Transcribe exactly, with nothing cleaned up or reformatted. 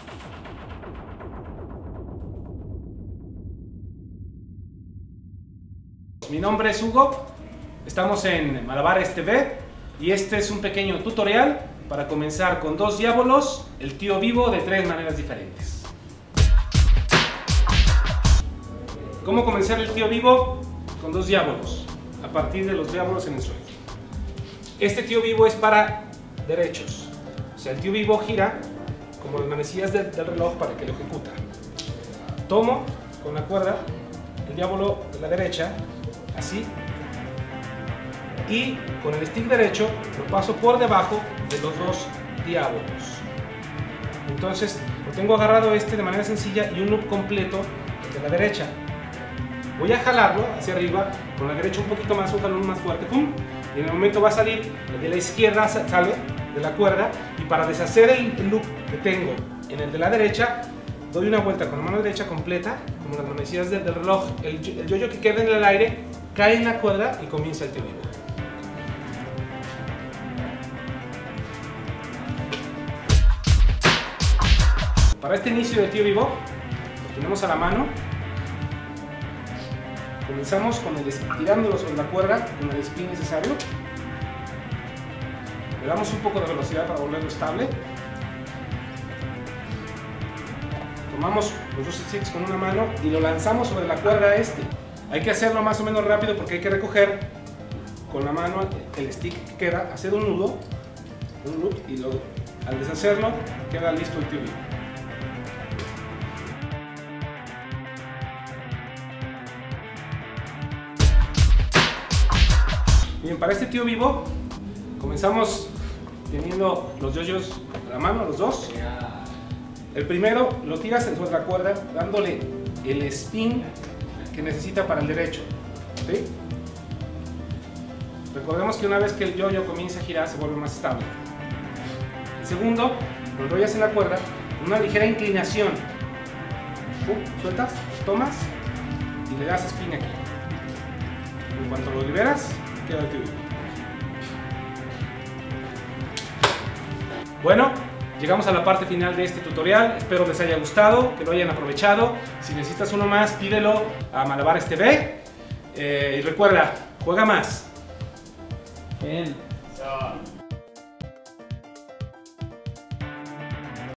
Mi nombre es Hugo, estamos en Malabares T V y este es un pequeño tutorial para comenzar con dos diábolos, el tío vivo de tres maneras diferentes. ¿Cómo comenzar el tío vivo? Con dos diábolos, a partir de los diábolos en el suelo. Este tío vivo es para derechos, o sea, el tío vivo gira como las manecillas del, del reloj para que lo ejecuta. Tomo con la cuerda el diábolo de la derecha, así, y con el stick derecho lo paso por debajo de los dos diábolos. Entonces lo tengo agarrado este de manera sencilla y un loop completo de la derecha. Voy a jalarlo hacia arriba, con la derecha un poquito más, un jalón más fuerte, ¡pum! Y en el momento va a salir, el de la izquierda sale de la cuerda, y para deshacer el loop que tengo en el de la derecha, doy una vuelta con la mano derecha completa, como las manecillas del, del reloj. El, el yo-yo que queda en el aire cae en la cuerda y comienza el tío vivo. Para este inicio de tío vivo, lo tenemos a la mano. Comenzamos con el tirándolo sobre la cuerda con el spin necesario. Le damos un poco de velocidad para volverlo estable. Tomamos los dos sticks con una mano y lo lanzamos sobre la cuerda este. Hay que hacerlo más o menos rápido porque hay que recoger con la mano el stick que queda, hacer un nudo, un loop, y lo, al deshacerlo queda listo el tío vivo. Bien, para este tío vivo comenzamos teniendo los yoyos a la mano, los dos. El primero lo tiras sobre la cuerda dándole el spin que necesita para el derecho, ¿sí? Recordemos que una vez que el yoyo comienza a girar se vuelve más estable. El segundo lo enrollas en la cuerda con una ligera inclinación. ¡Pum! Sueltas, tomas y le das spin aquí. En cuanto lo liberas, queda el tío vivo. Bueno, llegamos a la parte final de este tutorial. Espero les haya gustado, que lo hayan aprovechado. Si necesitas uno más, pídelo a Malabares T V. Eh, y recuerda, juega más. Bien.